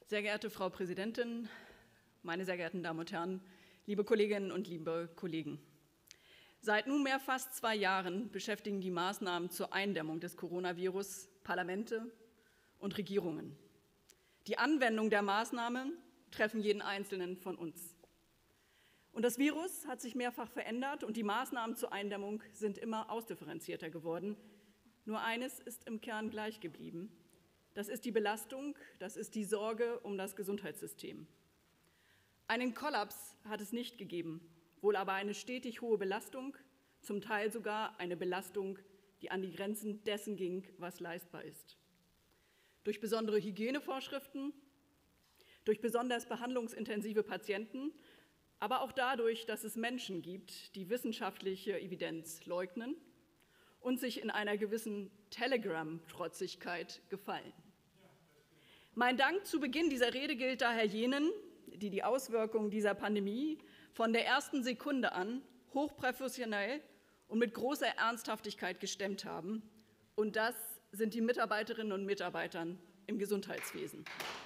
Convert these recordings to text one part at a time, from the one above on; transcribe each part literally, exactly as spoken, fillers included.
Sehr geehrte Frau Präsidentin, meine sehr geehrten Damen und Herren, liebe Kolleginnen und liebe Kollegen. Seit nunmehr fast zwei Jahren beschäftigen die Maßnahmen zur Eindämmung des Coronavirus Parlamente und Regierungen. Die Anwendung der Maßnahmen treffen jeden Einzelnen von uns. Und das Virus hat sich mehrfach verändert und die Maßnahmen zur Eindämmung sind immer ausdifferenzierter geworden. Nur eines ist im Kern gleich geblieben. Das ist die Belastung, das ist die Sorge um das Gesundheitssystem. Einen Kollaps hat es nicht gegeben, wohl aber eine stetig hohe Belastung, zum Teil sogar eine Belastung, die an die Grenzen dessen ging, was leistbar ist. Durch besondere Hygienevorschriften, durch besonders behandlungsintensive Patienten, aber auch dadurch, dass es Menschen gibt, die wissenschaftliche Evidenz leugnen und sich in einer gewissen Telegram-Trotzigkeit gefallen. Mein Dank zu Beginn dieser Rede gilt daher jenen, die die Auswirkungen dieser Pandemie von der ersten Sekunde an hochprofessionell und mit großer Ernsthaftigkeit gestemmt haben. Und das sind die Mitarbeiterinnen und Mitarbeiter im Gesundheitswesen.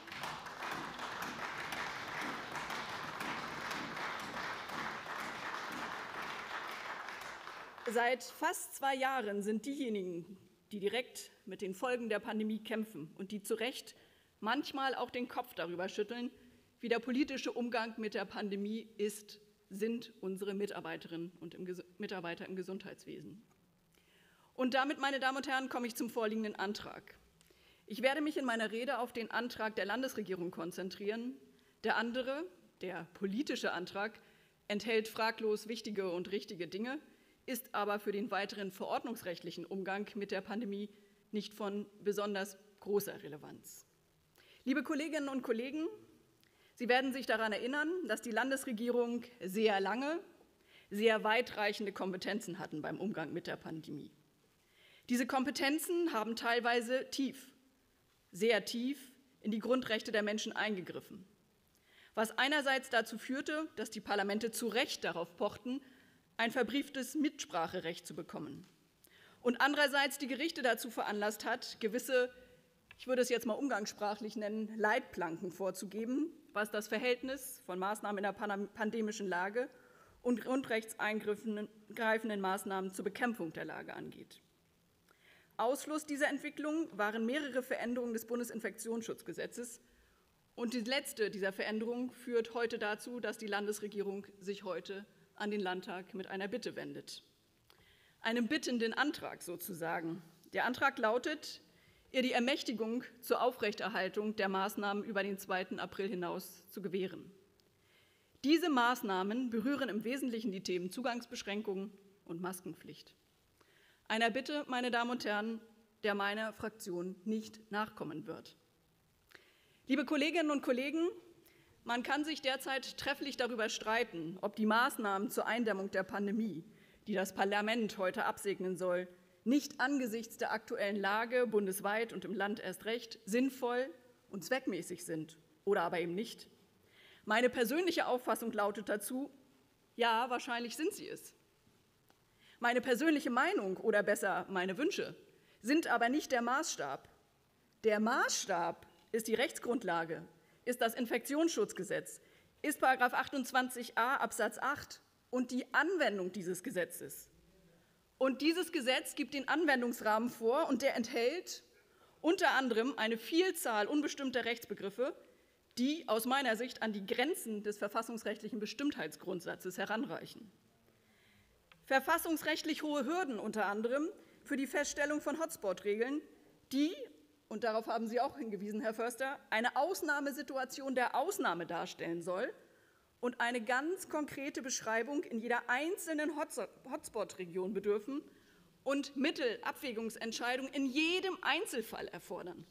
Seit fast zwei Jahren sind diejenigen, die direkt mit den Folgen der Pandemie kämpfen und die zu Recht manchmal auch den Kopf darüber schütteln, wie der politische Umgang mit der Pandemie ist, sind unsere Mitarbeiterinnen und Mitarbeiter im Gesundheitswesen. Und damit, meine Damen und Herren, komme ich zum vorliegenden Antrag. Ich werde mich in meiner Rede auf den Antrag der Landesregierung konzentrieren. Der andere, der politische Antrag, enthält fraglos wichtige und richtige Dinge, ist aber für den weiteren verordnungsrechtlichen Umgang mit der Pandemie nicht von besonders großer Relevanz. Liebe Kolleginnen und Kollegen, Sie werden sich daran erinnern, dass die Landesregierung sehr lange, sehr weitreichende Kompetenzen hatten beim Umgang mit der Pandemie. Diese Kompetenzen haben teilweise tief, sehr tief in die Grundrechte der Menschen eingegriffen, was einerseits dazu führte, dass die Parlamente zu Recht darauf pochten, ein verbrieftes Mitspracherecht zu bekommen und andererseits die Gerichte dazu veranlasst hat, gewisse, ich würde es jetzt mal umgangssprachlich nennen, Leitplanken vorzugeben, was das Verhältnis von Maßnahmen in der pandemischen Lage und grundrechtseingreifenden Maßnahmen zur Bekämpfung der Lage angeht. Ausfluss dieser Entwicklung waren mehrere Veränderungen des Bundesinfektionsschutzgesetzes. Und die letzte dieser Veränderungen führt heute dazu, dass die Landesregierung sich heute an den Landtag mit einer Bitte wendet. Einem bittenden Antrag sozusagen. Der Antrag lautet, ihr die Ermächtigung zur Aufrechterhaltung der Maßnahmen über den zweiten April hinaus zu gewähren. Diese Maßnahmen berühren im Wesentlichen die Themen Zugangsbeschränkungen und Maskenpflicht. Einer Bitte, meine Damen und Herren, der meiner Fraktion nicht nachkommen wird. Liebe Kolleginnen und Kollegen, man kann sich derzeit trefflich darüber streiten, ob die Maßnahmen zur Eindämmung der Pandemie, die das Parlament heute absegnen soll, nicht angesichts der aktuellen Lage bundesweit und im Land erst recht sinnvoll und zweckmäßig sind oder aber eben nicht. Meine persönliche Auffassung lautet dazu, ja, wahrscheinlich sind sie es. Meine persönliche Meinung oder besser meine Wünsche sind aber nicht der Maßstab. Der Maßstab ist die Rechtsgrundlage, ist das Infektionsschutzgesetz, ist Paragraph achtundzwanzig a Absatz acht und die Anwendung dieses Gesetzes. Und dieses Gesetz gibt den Anwendungsrahmen vor und der enthält unter anderem eine Vielzahl unbestimmter Rechtsbegriffe, die aus meiner Sicht an die Grenzen des verfassungsrechtlichen Bestimmtheitsgrundsatzes heranreichen. Verfassungsrechtlich hohe Hürden unter anderem für die Feststellung von Hotspot-Regeln, die, und darauf haben Sie auch hingewiesen, Herr Förster, eine Ausnahmesituation der Ausnahme darstellen soll und eine ganz konkrete Beschreibung in jeder einzelnen Hotspot-Region bedürfen und Mittelabwägungsentscheidungen in jedem Einzelfall erfordern.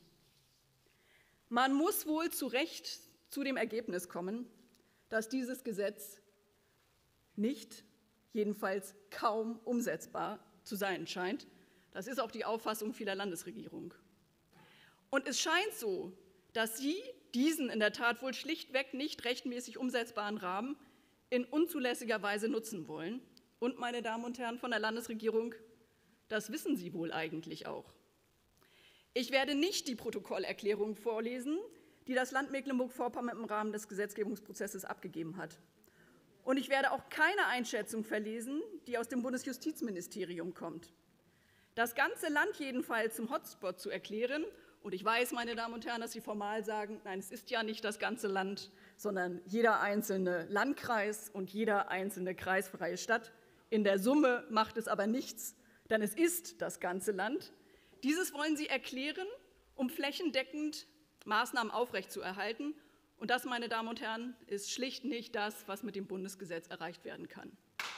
Man muss wohl zu Recht zu dem Ergebnis kommen, dass dieses Gesetz nicht, jedenfalls kaum umsetzbar zu sein scheint. Das ist auch die Auffassung vieler Landesregierungen. Und es scheint so, dass Sie diesen in der Tat wohl schlichtweg nicht rechtmäßig umsetzbaren Rahmen in unzulässiger Weise nutzen wollen. Und, meine Damen und Herren von der Landesregierung, das wissen Sie wohl eigentlich auch. Ich werde nicht die Protokollerklärung vorlesen, die das Land Mecklenburg-Vorpommern im Rahmen des Gesetzgebungsprozesses abgegeben hat. Und ich werde auch keine Einschätzung verlesen, die aus dem Bundesjustizministerium kommt. Das ganze Land jedenfalls zum Hotspot zu erklären, und ich weiß, meine Damen und Herren, dass Sie formal sagen, nein, es ist ja nicht das ganze Land, sondern jeder einzelne Landkreis und jeder einzelne kreisfreie Stadt. In der Summe macht es aber nichts, denn es ist das ganze Land. Dieses wollen Sie erklären, um flächendeckend Maßnahmen aufrechtzuerhalten. Und das, meine Damen und Herren, ist schlicht nicht das, was mit dem Bundesgesetz erreicht werden kann.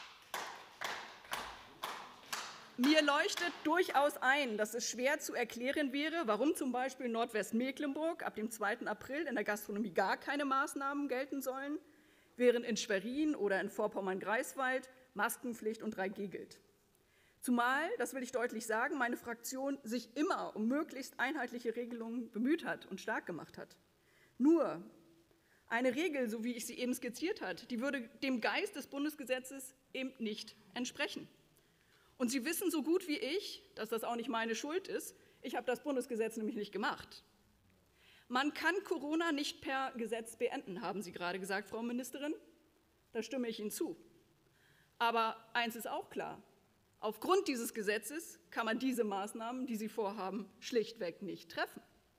Mir leuchtet durchaus ein, dass es schwer zu erklären wäre, warum zum Beispiel Nordwestmecklenburg ab dem zweiten April in der Gastronomie gar keine Maßnahmen gelten sollen, während in Schwerin oder in Vorpommern-Greifswald Maskenpflicht und drei G gilt. Zumal, das will ich deutlich sagen, meine Fraktion sich immer um möglichst einheitliche Regelungen bemüht hat und stark gemacht hat. Nur eine Regel, so wie ich sie eben skizziert habe, die würde dem Geist des Bundesgesetzes eben nicht entsprechen. Und Sie wissen so gut wie ich, dass das auch nicht meine Schuld ist. Ich habe das Bundesgesetz nämlich nicht gemacht. Man kann Corona nicht per Gesetz beenden, haben Sie gerade gesagt, Frau Ministerin. Da stimme ich Ihnen zu. Aber eins ist auch klar. Aufgrund dieses Gesetzes kann man diese Maßnahmen, die Sie vorhaben, schlichtweg nicht treffen.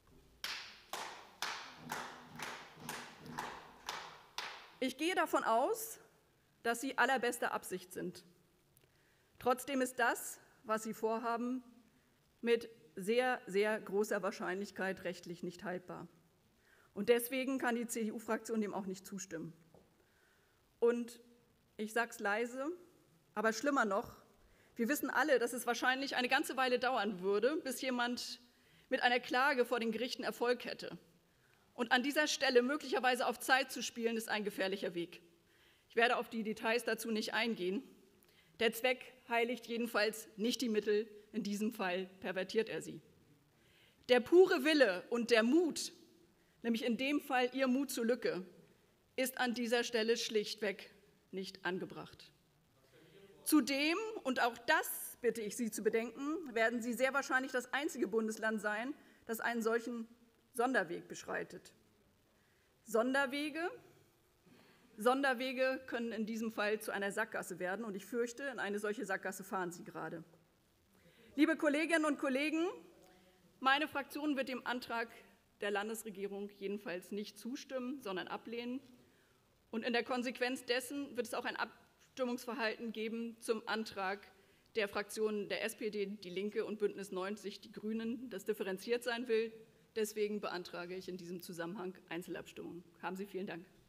Ich gehe davon aus, dass Sie allerbester Absicht sind. Trotzdem ist das, was Sie vorhaben, mit sehr, sehr großer Wahrscheinlichkeit rechtlich nicht haltbar. Und deswegen kann die C D U-Fraktion dem auch nicht zustimmen. Und ich sage es leise, aber schlimmer noch, wir wissen alle, dass es wahrscheinlich eine ganze Weile dauern würde, bis jemand mit einer Klage vor den Gerichten Erfolg hätte. Und an dieser Stelle möglicherweise auf Zeit zu spielen, ist ein gefährlicher Weg. Ich werde auf die Details dazu nicht eingehen. Der Zweck heiligt jedenfalls nicht die Mittel, in diesem Fall pervertiert er sie. Der pure Wille und der Mut, nämlich in dem Fall Ihr Mut zur Lücke, ist an dieser Stelle schlichtweg nicht angebracht. Zudem, und auch das bitte ich Sie zu bedenken, werden Sie sehr wahrscheinlich das einzige Bundesland sein, das einen solchen Sonderweg beschreitet. Sonderwege Sonderwege können in diesem Fall zu einer Sackgasse werden, und ich fürchte, in eine solche Sackgasse fahren Sie gerade. Liebe Kolleginnen und Kollegen, meine Fraktion wird dem Antrag der Landesregierung jedenfalls nicht zustimmen, sondern ablehnen. Und in der Konsequenz dessen wird es auch ein Abstimmungsverhalten geben zum Antrag der Fraktionen der S P D, Die Linke und Bündnis neunzig, die Grünen, das differenziert sein will. Deswegen beantrage ich in diesem Zusammenhang Einzelabstimmung. Haben Sie vielen Dank.